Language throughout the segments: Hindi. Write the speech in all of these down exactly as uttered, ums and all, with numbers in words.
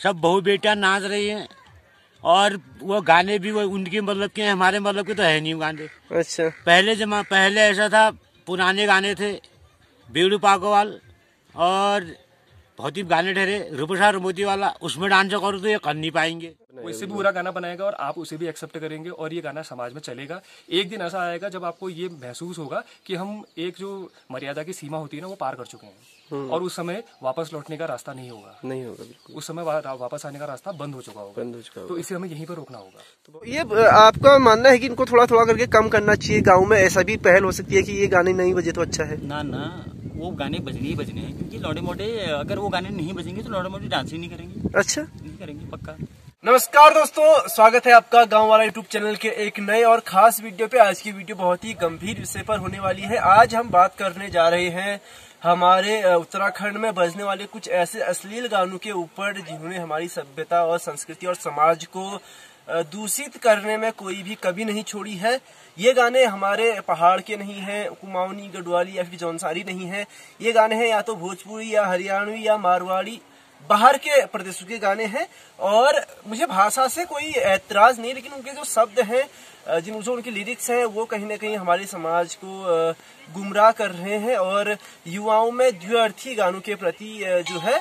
सब बहू बेटियां नाच रही हैं और वो गाने भी वो उनके मतलब के हैं, हमारे मतलब के तो है नहीं वो गाने। अच्छा, पहले जमा पहले ऐसा था, पुराने गाने थे बेड़ू पाकोवाल और बहुत ही गाने ठहरे रूपसा रुमोती वाला, उसमें डांस करो तो ये कर नहीं पाएंगे। वो इससे भी बुरा गाना बनाएगा और आप उसे भी एक्सेप्ट करेंगे और ये गाना समाज में चलेगा। एक दिन ऐसा आएगा जब आपको ये महसूस होगा कि हम एक जो मर्यादा की सीमा होती है ना वो पार कर चुके हैं और उस समय वापस लौटने का रास्ता नहीं होगा नहीं होगा बिल्कुल। उस समय वा, वापस आने का रास्ता बंद हो चुका होगा, बंद हो चुका होगा। तो इसे हमें यहीं पर रोकना होगा। तो ये आपका मानना है कि इनको थोड़ा थोड़ा करके कम करना चाहिए? गाँव में ऐसा भी पहल हो सकती है कि ये गाने नहीं बजे तो अच्छा है? ना ना, वो गाने बजने ही बजने हैं, क्योंकि लौड़े मोटे अगर वो गाने नहीं बजेंगे तो लौड़े मोटे डांस ही नहीं करेंगे। अच्छा, नहीं करेंगे पक्का। नमस्कार दोस्तों, स्वागत है आपका गांव वाला यूट्यूब चैनल के एक नए और खास वीडियो पे। आज की वीडियो बहुत ही गंभीर विषय पर होने वाली है। आज हम बात करने जा रहे हैं हमारे उत्तराखंड में बजने वाले कुछ ऐसे अश्लील गानों के ऊपर जिन्होंने हमारी सभ्यता और संस्कृति और समाज को दूषित करने में कोई भी कभी नहीं छोड़ी है। ये गाने हमारे पहाड़ के नहीं हैं, कुमाऊनी, गढ़वाली या फिर जौनसारी नहीं है। ये गाने हैं या तो भोजपुरी या हरियाणवी या मारवाड़ी, बाहर के प्रदेशों के गाने हैं। और मुझे भाषा से कोई ऐतराज नहीं, लेकिन उनके जो शब्द हैं, जिन जो उनके लिरिक्स हैं, वो कहीं ना कहीं हमारे समाज को गुमराह कर रहे हैं और युवाओं में द्व्यर्थी गानों के प्रति जो है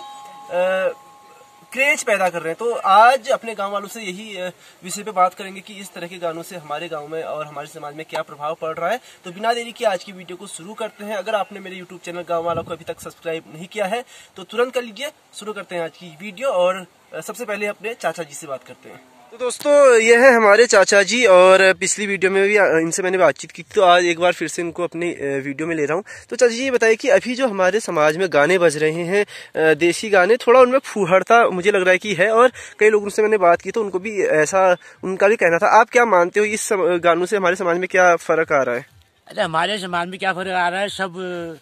क्रेज पैदा कर रहे हैं। तो आज अपने गांव वालों से यही विषय पे बात करेंगे कि इस तरह के गानों से हमारे गांव में और हमारे समाज में क्या प्रभाव पड़ रहा है। तो बिना देरी के आज की वीडियो को शुरू करते हैं। अगर आपने मेरे यूट्यूब चैनल गांव वाला को अभी तक सब्सक्राइब नहीं किया है तो तुरंत कर लीजिए। शुरू करते हैं आज की वीडियो और सबसे पहले अपने चाचा जी से बात करते हैं। तो दोस्तों, ये है हमारे चाचा जी और पिछली वीडियो में भी इनसे मैंने बातचीत की, तो आज एक बार फिर से इनको अपनी वीडियो में ले रहा हूँ। तो चाचा जी ये बताइए कि अभी जो हमारे समाज में गाने बज रहे हैं, देसी गाने, थोड़ा उनमें फूहड़ता मुझे लग रहा है कि है, और कई लोगों से मैंने बात की तो उनको भी ऐसा उनका भी कहना था। आप क्या मानते हो, इस गानों से हमारे समाज में क्या फर्क आ रहा है? अरे हमारे समाज में क्या फर्क आ रहा है, सब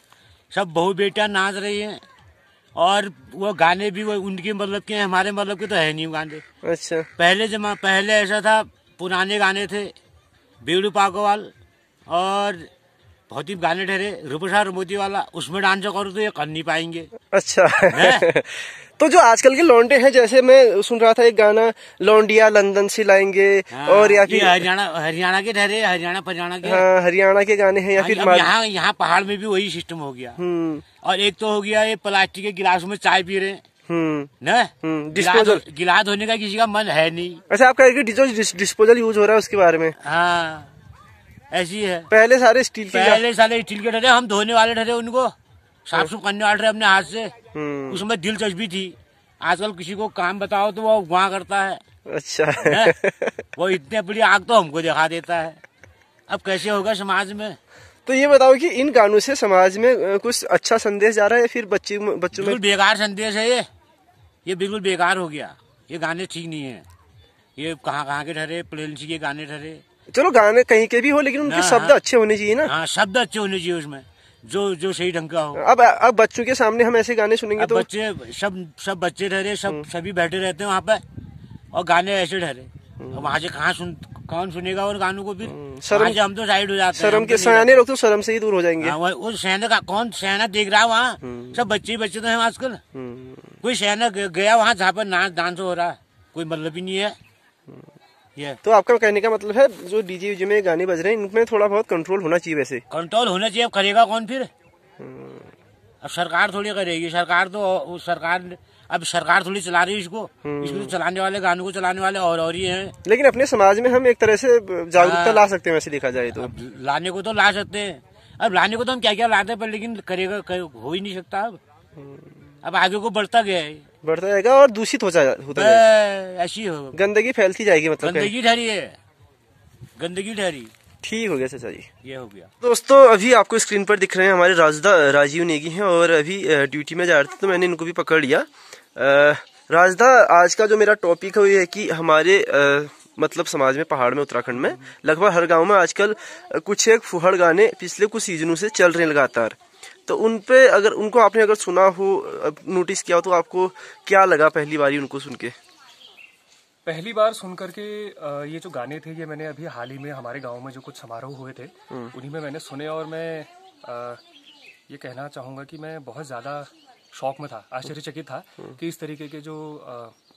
सब बहू बेटियां नाच रही हैं और वो गाने भी वो उनके मतलब के हैं, हमारे मतलब के तो है नहीं वो गाने। अच्छा, पहले जमा पहले ऐसा था, पुराने गाने थे बेड़ू पाकोवाल और बहुत ही गाने ठहरे रूपसा रुमोती वाला, उसमें डांस करो तो ये कर नहीं पाएंगे। अच्छा तो जो आजकल के लौंडे हैं, जैसे मैं सुन रहा था एक गाना, लौंडिया लंदन से लाएंगे, हाँ, और या फिर हरियाणा हरियाणा के ठहरे, हरियाणा परियाणा के, हाँ, हरियाणा के गाने हैं, या फिर यहाँ यहाँ पहाड़ में भी वही सिस्टम हो गया। और एक तो हो गया ये प्लास्टिक के गिलास में चाय पी रहे हैं, डिस्पोजल गिलास धोने का किसी का मन है नहीं। अच्छा, आप कह रहे हैं डिस्पोजल यूज हो रहा है उसके बारे में? हाँ, ऐसी है। पहले सारे स्टील के पहले सारे स्टील के ठहरे, हम धोने वाले ठहरे, उनको साफ सुफ करने वाले ठहरे अपने हाथ से, उसमें दिलचस्पी थी। आजकल किसी को काम बताओ तो वो वहाँ करता है। अच्छा वो इतने बड़ी आग तो हमको दिखा देता है। अब कैसे होगा समाज में? तो ये बताओ कि इन गानों से समाज में कुछ अच्छा संदेश जा रहा है फिर बच्चे बच्चों में? बेकार संदेश है ये ये बिल्कुल बेकार हो गया। ये गाने ठीक नहीं है। ये कहाँ कहाँ के ठहरे, प्लेन्सी के गाने ठहरे। चलो गाने कहीं के भी हो, लेकिन उनके शब्द अच्छे होने चाहिए ना। हाँ, शब्द अच्छे होने चाहिए उसमें, जो जो सही ढंग का हो। अब अब बच्चों के सामने हम ऐसे गाने सुनेंगे तो बच्चे सब सब बच्चे ठहरे, सब सभी बैठे रहते हैं वहाँ पे और गाने ऐसे ठहरे, वहाँ से कहाँ सुन कौन सुनेगा उन गानों को? फिर शर्म, हम तो साइड हो जाते हैं। शर्म के सयाने लोग तो शर्म से ही दूर हो जाएंगे। उस सयाने का कौन सयाना देख रहा है वहाँ? सब बच्चे बच्चे तो हैं आजकल। कोई सयाना गया वहाँ जहाँ पर नाच डांस हो रहा है, कोई मतलब ही नहीं है ये। तो आपका कहने का मतलब है जो डीजे वीजे में गाने बज रहे हैं इनमें थोड़ा बहुत कंट्रोल होना चाहिए? वैसे कंट्रोल होना चाहिए। अब करेगा कौन फिर? अब सरकार थोड़ी करेगी। सरकार तो सरकार अब सरकार थोड़ी चला रही है इसको। इसको तो चलाने वाले, गानों को चलाने वाले और और ही हैं। लेकिन अपने समाज में हम एक तरह से जागरूकता ला सकते हैं, वैसे देखा जाए तो। लाने को तो ला सकते हैं। अब लाने को तो हम क्या क्या लाते हैं, पर लेकिन करेगा कर, हो ही नहीं सकता। अब अब आगे को बढ़ता गया है, बढ़ता जाएगा और दूषित हो जाएगा, ऐसी हो गंदगी फैलती जाएगी। मतलब गंदगी ठहरी है, गंदगी ठहरी। ठीक हो गया चाचा जी, ये हो गया। दोस्तों, अभी आपको स्क्रीन पर दिख रहे हैं हमारे राजदा राजीव नेगी हैं और अभी ड्यूटी में जा रहे थे तो मैंने इनको भी पकड़ लिया। राजदा, आज का जो मेरा टॉपिक है वो है कि हमारे आ, मतलब समाज में, पहाड़ में, उत्तराखंड में लगभग हर गांव में आजकल कुछ एक फुहड़ गाने पिछले कुछ सीजनों से चल रहे हैं लगातार। तो उन पे अगर उनको आपने अगर सुना हो, नोटिस किया हो, तो आपको क्या लगा पहली बारी उनको सुन के? पहली बार सुन करके ये जो गाने थे, ये मैंने अभी हाल ही में हमारे गांव में जो कुछ समारोह हुए थे उन्हीं में मैंने सुने और मैं ये कहना चाहूँगा कि मैं बहुत ज़्यादा शौक में था, आश्चर्यचकित था कि इस तरीके के जो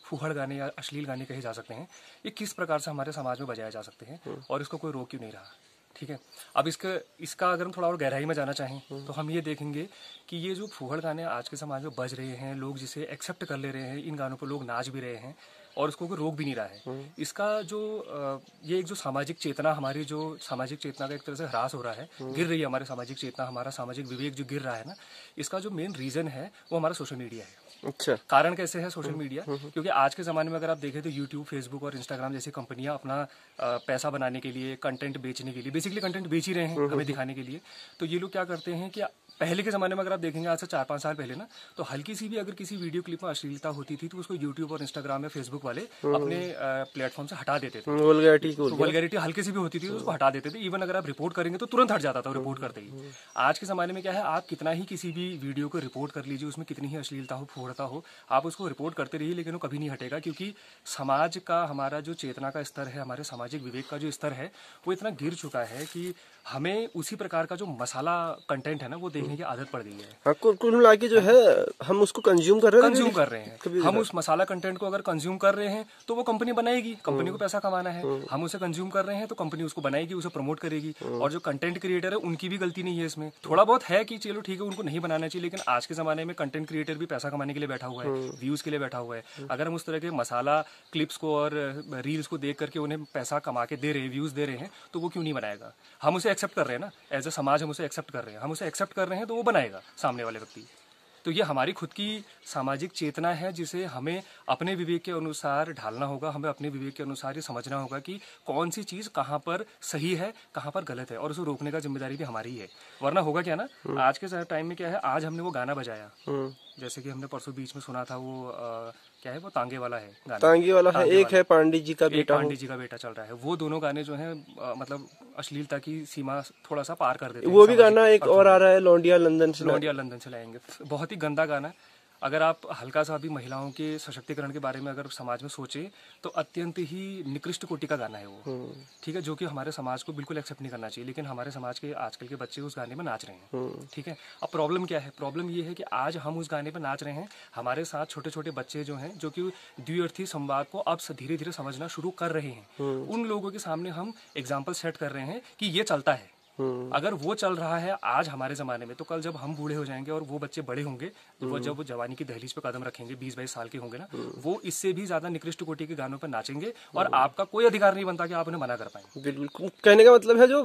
फूहड़ गाने या अश्लील गाने कहे जा सकते हैं, ये किस प्रकार से हमारे समाज में बजाए जा सकते हैं और इसको कोई रोक क्यों नहीं रहा। ठीक है, अब इसका इसका अगर हम थोड़ा और गहराई में जाना चाहें तो हम ये देखेंगे कि ये जो फूहड़ गाने आज के समाज में बज रहे हैं, लोग जिसे एक्सेप्ट कर ले रहे हैं, इन गानों पर लोग नाच भी रहे हैं और उसको कोई रोक भी नहीं रहा है। इसका जो ये एक जो सामाजिक चेतना, हमारी जो सामाजिक चेतना का एक तरह से ह्रास हो रहा है, गिर रही है हमारी सामाजिक चेतना, हमारा सामाजिक विवेक जो गिर रहा है ना, इसका जो मेन रीजन है वो हमारा सोशल मीडिया है। अच्छा, कारण कैसे है सोशल मीडिया? क्योंकि आज के ज़माने में अगर आप देखें तो यूट्यूब, फेसबुक और इंस्टाग्राम जैसी कंपनियां अपना पैसा बनाने के लिए, कंटेंट बेचने के लिए, बेसिकली कंटेंट बेच ही रहे हैं हमें दिखाने के लिए। तो ये लोग क्या करते हैं कि पहले के ज़माने में अगर आप देखेंगे आज से चार पाँच साल पहले ना, तो हल्की सी भी अगर किसी वीडियो क्लिप में अश्लीलता होती थी तो उसको यूट्यूब और इंस्टाग्राम या फेसबुक वाले अपने प्लेटफॉर्म से हटा देते थे। वल्गैरिटी वल्गैरिटी हल्की सी भी होती थी तो उसको हटा देते थे। इवन अगर आप रिपोर्ट करेंगे तो तुरंत हट जाता था रिपोर्ट करते ही। आज के ज़माने में क्या है, आप कितना ही किसी भी वीडियो को रिपोर्ट कर लीजिए, उसमें कितनी ही अश्लीलता हो, फूहड़ता हो, आप उसको रिपोर्ट करते रहिए, लेकिन वो कभी नहीं हटेगा। क्योंकि समाज का, हमारा जो चेतना का स्तर है, हमारे सामाजिक विवेक का जो स्तर है, वो इतना गिर चुका है कि हमें उसी प्रकार का जो मसाला कंटेंट है ना, वो देखने की आदत पड़ गई है। हाँ, कुल मिला के जो है हम उसको कंज्यूम कर रहे हैं कंज्यूम कर रहे हैं हम उस मसाला कंटेंट को अगर कंज्यूम कर रहे हैं तो वो कंपनी बनाएगी, कंपनी को पैसा कमाना है। हम उसे कंज्यूम कर रहे हैं तो कंपनी उसको बनाएगी, उसे प्रमोट करेगी। और जो कंटेंट क्रिएटर है उनकी भी गलती नहीं है इसमें, थोड़ा बहुत है कि चलो ठीक है उनको नहीं बनाना चाहिए, लेकिन आज के जमाने में कंटेंट क्रिएटर भी पैसा कमाने के लिए बैठा हुआ है, व्यूज के लिए बैठा हुआ है। अगर हम उस तरह के मसाला क्लिप्स को और रील्स को देख करके उन्हें पैसा कमा के दे रहे हैं, व्यूज दे रहे हैं, तो वो क्यों नहीं बनाएगा? हम उसे एक्सेप्ट कर रहे हैं ना, एज ए समाज हम उसे एक्सेप्ट कर रहे हैं, हम उसे एक्सेप्ट कर रहे हैं तो वो बनाएगा सामने वाले व्यक्ति। तो ये हमारी खुद की सामाजिक चेतना है जिसे हमें अपने विवेक के अनुसार ढालना होगा। हमें अपने विवेक के अनुसार ये समझना होगा कि कौन सी चीज़ कहाँ पर सही है, कहाँ पर गलत है, और उसे रोकने का जिम्मेदारी भी हमारी है। वरना होगा क्या ना, आज के टाइम में क्या है, आज हमने वो गाना बजाया, जैसे कि हमने परसों बीच में सुना था, वो आ, क्या है, वो तांगे वाला है गाना, तांगे वाला है, एक है पांडे जी का बेटा, पांडे जी का बेटा चल रहा है। वो दोनों गाने जो हैं मतलब अश्लीलता की सीमा थोड़ा सा पार कर देते हैं। वो भी गाना एक और आ रहा है, लौंडिया लंदन से, लौंडिया लंदन से लाएंगे, बहुत ही गंदा गाना है। अगर आप हल्का सा भी महिलाओं के सशक्तिकरण के बारे में अगर समाज में सोचे तो अत्यंत ही निकृष्ट कोटि का गाना है वो, ठीक है, जो कि हमारे समाज को बिल्कुल एक्सेप्ट नहीं करना चाहिए। लेकिन हमारे समाज के आजकल के बच्चे उस गाने में नाच रहे हैं, ठीक है। अब प्रॉब्लम क्या है? प्रॉब्लम ये है कि आज हम उस गाने पर नाच रहे हैं, हमारे साथ छोटे छोटे बच्चे जो हैं, जो कि द्विअर्थी संवाद को अब धीरे धीरे समझना शुरू कर रहे हैं, उन लोगों के सामने हम एग्जाम्पल सेट कर रहे हैं कि ये चलता है। अगर वो चल रहा है आज हमारे जमाने में, तो कल जब हम बूढ़े हो जाएंगे और वो बच्चे बड़े होंगे, वो जब जवानी की दहलीज पे कदम रखेंगे, बीस बाईस साल के होंगे ना, वो इससे भी ज्यादा निकृष्ट कोटि के गानों पर नाचेंगे और आपका कोई अधिकार नहीं बनता कि आप उन्हें मना कर पाएंगे। बिल्कुल, कहने का मतलब है जो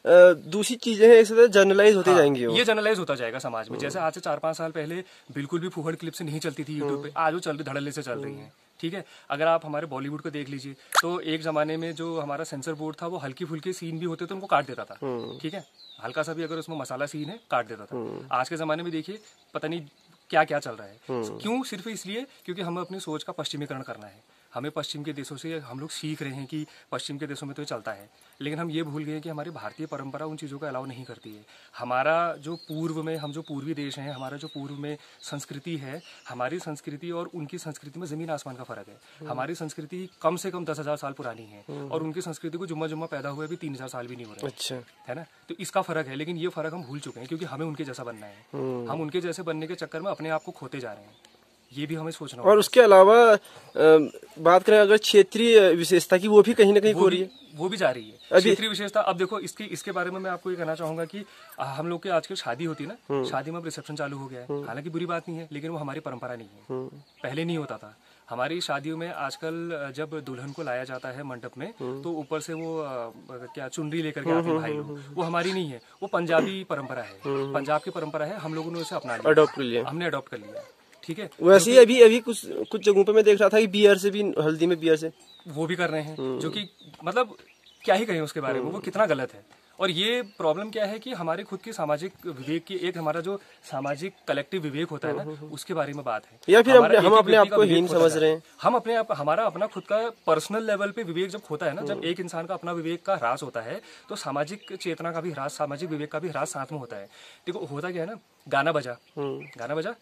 दूसरी चीजें हैं इसे जनरलाइज होती जाएंगी, ये जनरलाइज होता जाएगा समाज में। जैसे आज से चार पांच साल पहले बिल्कुल भी फूहड़ क्लिप से नहीं चलती थी यूट्यूब पे, आज वो चल रही, धड़ल्ले से चल रही है, ठीक है। अगर आप हमारे बॉलीवुड को देख लीजिए तो एक जमाने में जो हमारा सेंसर बोर्ड था, वो हल्की फुल्के सीन भी होते थे उनको काट देता था, ठीक है, हल्का सा भी अगर उसमें मसाला सीन है काट देता था। आज के जमाने में देखिए पता नहीं क्या क्या चल रहा है, क्यों? सिर्फ इसलिए क्योंकि हमें अपनी सोच का पश्चिमीकरण करना है। हमें पश्चिम के देशों से हम लोग सीख रहे हैं कि पश्चिम के देशों में तो ये चलता है, लेकिन हम ये भूल गए कि हमारी भारतीय परंपरा उन चीज़ों को अलाउ नहीं करती है। हमारा जो पूर्व में, हम जो पूर्वी देश हैं, हमारा जो पूर्व में संस्कृति है, हमारी संस्कृति और उनकी संस्कृति में ज़मीन आसमान का फ़र्क है। हमारी संस्कृति कम से कम दस हज़ार साल पुरानी है और उनकी संस्कृति को जुम्मा जुम्मा पैदा हुए भी तीन हज़ार साल भी नहीं हो रहे, अच्छा है ना। तो इसका फ़र्क है, लेकिन ये फ़र्क हम भूल चुके हैं क्योंकि हमें उनके जैसा बनना है। हम उनके जैसे बनने के चक्कर में अपने आप को खोते जा रहे हैं, ये भी हमें सोचना होगा। और उसके अलावा बात करें अगर क्षेत्रीय विशेषता की, वो भी कहीं ना कहीं हो रही है, वो भी जा रही है क्षेत्रीय विशेषता। अब देखो इसके इसके बारे में मैं आपको ये कहना चाहूंगा कि हम लोग के आजकल शादी होती है ना, शादी में अब रिसेप्शन चालू हो गया है, हालांकि बुरी बात नहीं है, लेकिन वो हमारी परंपरा नहीं है, पहले नहीं होता था। हमारी शादियों में आजकल जब दुल्हन को लाया जाता है मंडप में, तो ऊपर से वो क्या चुनरी लेकर के आते हैं भाई लोग, वो हमारी नहीं है, वो पंजाबी परंपरा है, पंजाब की परंपरा है, हम लोगों ने उसे अपना लिया, अडॉप्ट कर लिया, हमने अडॉप्ट कर लिया, ठीक है। वैसे ही अभी अभी कुछ कुछ जगहों पे मैं देख रहा था कि बियर से भी, हल्दी में बियर से वो भी कर रहे हैं, जो कि मतलब क्या ही कहें उसके बारे में, वो कितना गलत है। और ये प्रॉब्लम क्या है कि हमारे खुद के सामाजिक विवेक की, एक हमारा जो सामाजिक कलेक्टिव विवेक होता है ना, उसके बारे में बात है, या फिर हम अपने आप को हीन समझ रहे हैं। हम अपने आप, हमारा अपना खुद का पर्सनल लेवल पे विवेक जब होता है ना, जब एक इंसान का अपना विवेक का ह्रास होता है, तो सामाजिक चेतना का भी ह्रास, सामाजिक विवेक का भी ह्रास साथ में होता है। देखो होता क्या है ना, गाना बजा गाना बजा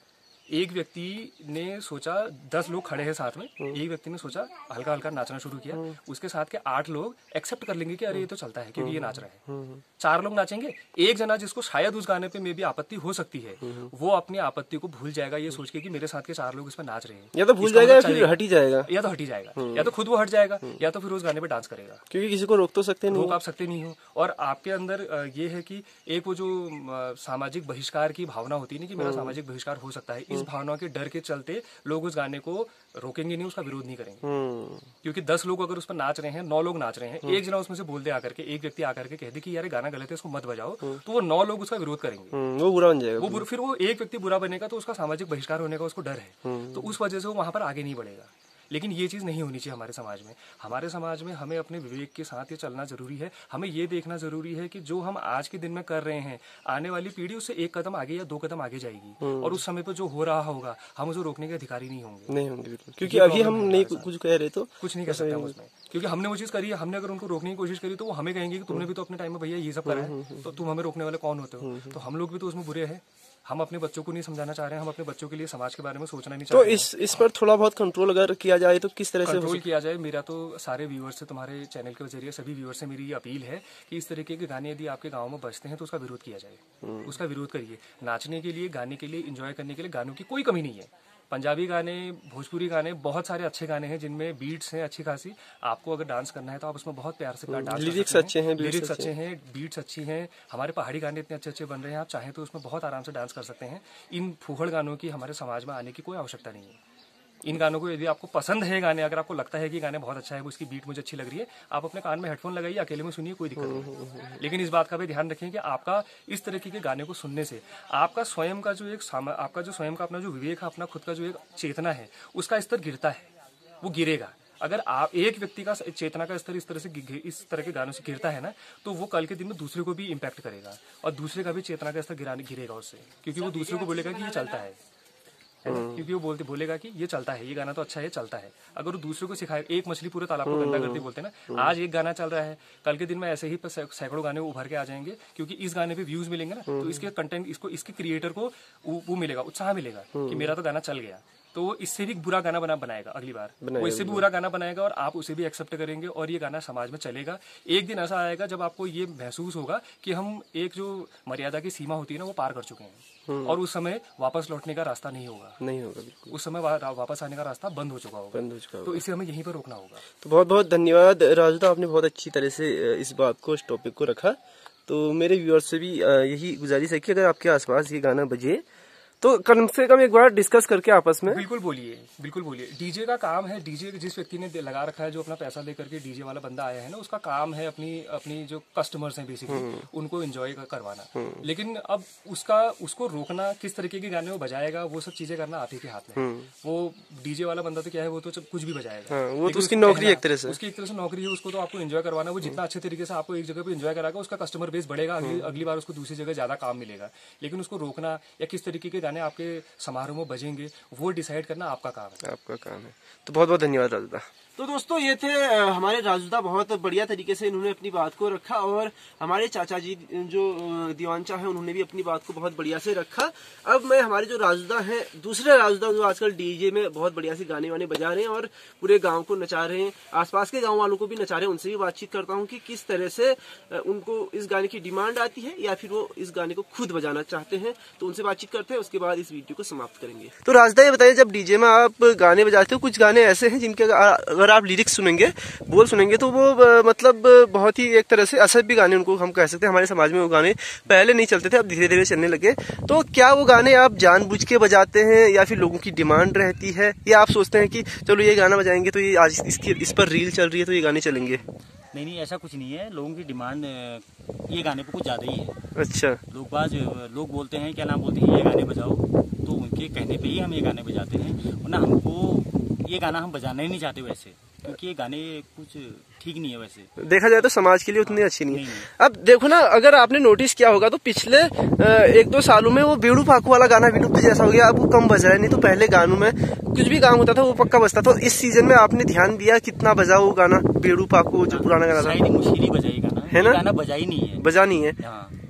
एक व्यक्ति ने सोचा, दस लोग खड़े हैं साथ में, एक व्यक्ति ने सोचा हल्का हल्का नाचना शुरू किया, उसके साथ के आठ लोग एक्सेप्ट कर लेंगे कि अरे ये तो चलता है क्योंकि ये नाच रहा है। चार लोग नाचेंगे, एक जना जिसको शायद उस गाने पे में भी आपत्ति हो सकती है, वो अपनी आपत्ति को भूल जाएगा ये सोच के कि मेरे साथ के चार लोग इस पर नाच रहे हैं, या तो भूल जाएगा या फिर हट ही जाएगा, या तो हट ही जाएगा, या तो खुद वो हट जाएगा, या तो फिर उस गाने पे डांस करेगा, क्योंकि किसी को रोक तो सकते नहीं, रोक आप सकते नहीं हो। और आपके अंदर ये है कि एक वो जो सामाजिक बहिष्कार की भावना होती है ना कि मेरा सामाजिक बहिष्कार हो सकता है, इस भावना के डर के चलते लोग उस गाने को रोकेंगे नहीं, उसका विरोध नहीं करेंगे। क्योंकि दस लोग अगर उस पर नाच रहे हैं, नौ लोग नाच रहे हैं, एक जना उसमें से बोल दे आकर के, एक व्यक्ति आकर के कह दे कि यार गाना गलत है इसको मत बजाओ, तो वो नौ लोग उसका विरोध करेंगे, वो बुरा बन जाएगा, वो बुरा, फिर वो एक व्यक्ति बुरा बनेगा तो उसका सामाजिक बहिष्कार होने का उसको डर है, तो उस वजह से वो वहां पर आगे नहीं बढ़ेगा। लेकिन ये चीज़ नहीं होनी चाहिए हमारे समाज में। हमारे समाज में हमें अपने विवेक के साथ ये चलना जरूरी है। हमें ये देखना जरूरी है कि जो हम आज के दिन में कर रहे हैं, आने वाली पीढ़ी उससे एक कदम आगे या दो कदम आगे जाएगी, और उस समय पर जो हो रहा होगा हम उसे रोकने के अधिकारी नहीं होंगे। नहीं होंगे बिल्कुल, क्योंकि अभी हम नहीं कुछ कह रहे तो कुछ नहीं कर सकते हम उसमें, क्योंकि हमने वो चीज़ करी है। हमने अगर उनको रोकने की कोशिश करी तो वो हमें कहेंगे कि तुमने भी तो अपने टाइम में भैया ये सब करा है, तो तुम हमें रोकने वाले कौन होते हो। तो हम लोग भी तो उसमें बुरे हैं। हम अपने बच्चों को नहीं समझाना चाह रहे हैं, हम अपने बच्चों के लिए समाज के बारे में सोचना नहीं चाह रहे हैं। तो इस इस पर थोड़ा बहुत कंट्रोल अगर किया जाए तो किस तरह से कंट्रोल किया जाए? मेरा तो सारे व्यूअर्स से, तुम्हारे चैनल के जरिए सभी व्यूअर्स से मेरी ये अपील है कि इस तरीके के गाने यदि आपके गाँव में बजते हैं तो उसका विरोध किया जाए, उसका विरोध करिए। नाचने के लिए, गाने के लिए, इंजॉय करने के लिए गानों की कोई कमी नहीं है। पंजाबी गाने, भोजपुरी गाने, बहुत सारे अच्छे गाने हैं जिनमें बीट्स हैं अच्छी खासी। आपको अगर डांस करना है तो आप उसमें बहुत प्यार से डांस, लिरिक्स अच्छे हैं, लिरिक्स अच्छे हैं, बीट्स अच्छी हैं। हमारे पहाड़ी गाने इतने अच्छे अच्छे बन रहे हैं, आप चाहें तो उसमें बहुत आराम से डांस कर सकते हैं। इन फूहड़ गानों की हमारे समाज में आने की कोई आवश्यकता नहीं है। इन गानों को यदि आपको पसंद है गाने, अगर आपको लगता है कि गाने बहुत अच्छा है, उसकी बीट मुझे अच्छी लग रही है, आप अपने कान में हेडफोन लगाइए, अकेले में सुनिए, कोई दिक्कत नहीं। लेकिन इस बात का भी ध्यान रखें कि आपका इस तरीके के गाने को सुनने से आपका स्वयं का जो एक आपका जो स्वयं का अपना जो विवेक है, अपना खुद का जो एक चेतना है, उसका स्तर गिरता है, वो गिरेगा। अगर आप एक व्यक्ति का चेतना का स्तर इस तरह से इस तरह के गानों से गिरता है ना, तो वो कल के दिन में दूसरे को भी इम्पैक्ट करेगा, और दूसरे का भी चेतना का स्तर गिराने गिरेगा उससे, क्योंकि वो दूसरे को बोलेगा कि ये चलता है, क्योंकि वो बोलते बोलेगा कि ये चलता है, ये गाना तो अच्छा है, ये चलता है। अगर वो दूसरे को सिखाए, एक मछली पूरे तालाब को गंदा करती बोलते हैं ना, आज एक गाना चल रहा है, कल के दिन में ऐसे ही सैकड़ों गाने उभर के आ जाएंगे, क्योंकि इस गाने पे व्यूज मिलेंगे ना, तो इसके कंटेंट, इसको इसके क्रिएटर को वो मिलेगा, उत्साह मिलेगा कि मेरा तो गाना चल गया, तो वो इससे भी बुरा गाना बना बनाएगा अगली बार, वो इससे भी बुरा गाना बनाएगा, और आप उसे भी एक्सेप्ट करेंगे, और ये गाना समाज में चलेगा। एक दिन ऐसा आएगा जब आपको ये महसूस होगा कि हम एक जो मर्यादा की सीमा होती है ना, वो पार कर चुके हैं, और उस समय वापस लौटने का रास्ता नहीं होगा, नहीं होगा बिल्कुल। उस समय वा, वापस आने का रास्ता बंद हो चुका होगा, बंद हो चुका होगा। तो इसे हमें यहीं पर रोकना होगा। तो बहुत बहुत धन्यवाद राजू, आपने बहुत अच्छी तरह से इस बात को, इस टॉपिक को रखा। तो मेरे व्यूअर्स से भी यही गुजारिश है कि अगर आपके आसपास ये गाना बजे तो कम से कम एक बार डिस्कस करके आपस में बिल्कुल बोलिए, बिल्कुल बोलिए। डीजे का काम है, डीजे जिस व्यक्ति ने लगा रखा है, जो अपना पैसा लेकर के डीजे वाला बंदा आया है ना, उसका काम है अपनी अपनी जो कस्टमर्स हैं बेसिकली उनको एंजॉय करवाना। लेकिन अब उसका उसको रोकना, किस तरीके के गाने वो बजाएगा, वो सब चीजें करना आप ही के हाथ में। वो डीजे वाला बंदा तो क्या है, वो तो कुछ भी बजाएगा, वो तो उसकी नौकरी एक तरह से, उसकी एक तरह से नौकरी है, उसको तो आपको एंजॉय करवाना। वो जितना अच्छे तरीके से आपको एक जगह पे एंजॉय कराएगा, उसका कस्टमर बेस बढ़ेगा, अगली बार उसको दूसरी जगह ज्यादा काम मिलेगा। लेकिन उसको रोकना या किस तरीके के गाने आपके समारोह में बजेंगे, वो डिसाइड करना आपका काम है, आपका काम है। तो बहुत बहुत धन्यवाद राजूदा। तो दोस्तों ये थे हमारे राजूदा, बहुत बढ़िया तरीके से इन्होंने अपनी बात को रखा, और हमारे चाचा जी जो दीवानचा है उन्होंने भी अपनी बात को बहुत बढ़िया से रखा। अब मैं हमारे जो राजूदा हैं, दूसरे राजूदा जो आजकल डीजे में बहुत बढ़िया से गाने वाने बजा रहे हैं और पूरे गांव को नचा रहे हैं, आसपास के गांव वालों को भी नचा रहे हैं, उनसे भी बातचीत करता हूँ कि किस तरह से उनको इस गाने की डिमांड आती है या फिर वो इस गाने को खुद बजाना चाहते हैं। तो उनसे बातचीत करते हैं, उसके बाद इस वीडियो को समाप्त करेंगे। तो राजूदा ये बताइए, जब डीजे में आप गाने बजाते हो, कुछ गाने ऐसे हैं जिनके अगर आप लिरिक्स सुनेंगे, बोल सुनेंगे, तो वो मतलब बहुत ही एक तरह से असभ्य गाने उनको हम कह सकते हैं। हमारे समाज में वो गाने पहले नहीं चलते थे, अब धीरे धीरे चलने लगे। तो क्या वो गाने आप जानबूझ के बजाते हैं या फिर लोगों की डिमांड रहती है, या आप सोचते हैं कि चलो ये गाना बजाएंगे तो ये आज इसकी इस पर रील चल रही है तो ये गाने चलेंगे? नहीं नहीं, ऐसा कुछ नहीं है। लोगों की डिमांड ये गाने पे कुछ ज्यादा ही है। अच्छा, लोग बाज लोग बोलते हैं, क्या नाम बोलते हैं, ये गाने बजाओ, तो उनके कहने पे ही हम ये गाने बजाते हैं, वरना हमको ये गाना हम बजाना ही नहीं चाहते वैसे, क्योंकि ये गाने कुछ ठीक नहीं है वैसे देखा जाए तो, समाज के लिए उतनी अच्छी नहीं है। अब देखो ना, अगर आपने नोटिस किया होगा तो पिछले एक दो सालों में वो बेड़ू पाकू वाला गाना विलुप्त जैसा हो गया, अब वो कम बज रहा है। नहीं तो पहले गानों में कुछ भी काम होता था वो पक्का बजता था। तो इस सीजन में आपने ध्यान दिया कितना बजा वो गाना बेड़ू पाकू, जो पुराना गाना था? मुश्किल ही बजाई गाना है ना, गाना बजा ही नहीं है, बजा नहीं है।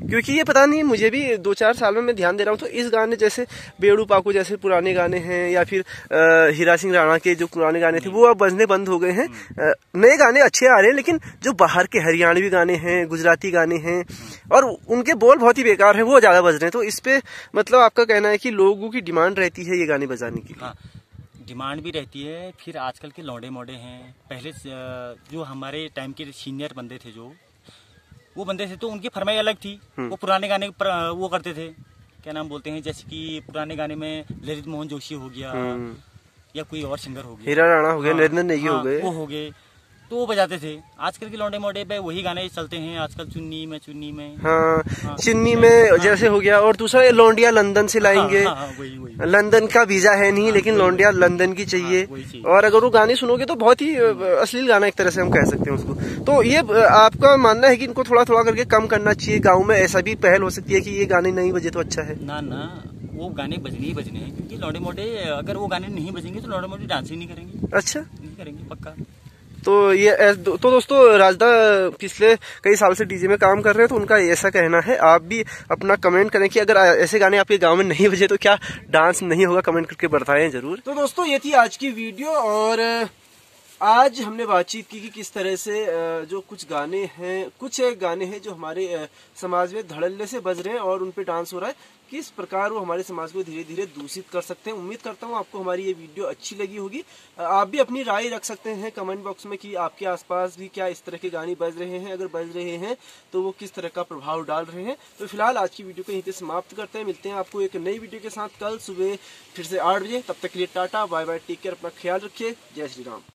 क्योंकि ये पता नहीं, मुझे भी दो चार साल में मैं ध्यान दे रहा हूँ तो इस गाने जैसे बेड़ू पाको जैसे पुराने गाने हैं या फिर आ, हीरा सिंह राणा के जो पुराने गाने थे वो अब बजने बंद हो गए हैं। नए गाने अच्छे आ रहे हैं, लेकिन जो बाहर के हरियाणवी गाने हैं, गुजराती गाने हैं और उनके बोल बहुत ही बेकार हैं, वो ज्यादा बज रहे हैं। तो इस पे मतलब आपका कहना है कि लोगों की डिमांड रहती है ये गाने बजाने की? हाँ, डिमांड भी रहती है। फिर आजकल के लौंडे मोडे हैं, पहले जो हमारे टाइम के सीनियर बंदे थे जो वो बंदे थे तो उनकी फरमाई अलग थी। वो पुराने गाने पर वो करते थे, क्या नाम बोलते हैं, जैसे कि पुराने गाने में ललित मोहन जोशी हो गया या कोई और सिंगर हो गया, हीरा राणा हो गया, नरेंद्र नेगी हाँ, हो गए, वो हो गए तो वो बजाते थे। आजकल के लौंडे मोडे पे वही गाने चलते हैं आजकल, चुन्नी में चुन्नी में, हाँ, हाँ चुन्नी में हाँ, जैसे हो गया। और दूसरा लौंडिया लंदन से लाएंगे, हाँ, हाँ, वही, वही। लंदन का वीजा है नहीं, हाँ, लेकिन लौंडिया लंदन की चाहिए। हाँ, और अगर वो गाने सुनोगे तो बहुत ही अश्लील गाना एक तरह से हम कह सकते हैं उसको। तो ये आपका मानना है कि इनको थोड़ा थोड़ा करके कम करना चाहिए? गाँव में ऐसा भी पहल हो सकती है कि ये गाने नहीं बजे तो अच्छा है? ना ना, वो गाने बजने ही बजने हैं, क्योंकि लौंडे मोडे अगर वो गाने नहीं बजेंगे तो लौंडे मोडे डांस ही नहीं करेंगे। अच्छा, नहीं करेंगे पक्का। तो ये तो दोस्तों राजदा पिछले कई साल से डीजे में काम कर रहे हैं तो उनका ऐसा कहना है। आप भी अपना कमेंट करें कि अगर ऐसे गाने आपके गांव में नहीं बजे तो क्या डांस नहीं होगा, कमेंट करके बताएं जरूर। तो दोस्तों ये थी आज की वीडियो और आज हमने बातचीत की कि किस तरह से जो कुछ गाने हैं, कुछ गाने हैं जो हमारे समाज में धड़ल्ले से बज रहे हैं और उन पे डांस हो रहा है, किस प्रकार वो हमारे समाज को धीरे धीरे दूषित कर सकते हैं। उम्मीद करता हूँ आपको हमारी ये वीडियो अच्छी लगी होगी। आप भी अपनी राय रख सकते हैं कमेंट बॉक्स में कि आपके आसपास भी क्या इस तरह के गाने बज रहे हैं, अगर बज रहे हैं तो वो किस तरह का प्रभाव डाल रहे हैं। तो फिलहाल आज की वीडियो को यहीं पे समाप्त करते हैं। मिलते हैं आपको एक नई वीडियो के साथ कल सुबह फिर से आठ बजे। तब तक के लिए tata bye bye, take care, अपना ख्याल रखिए। जय श्री राम।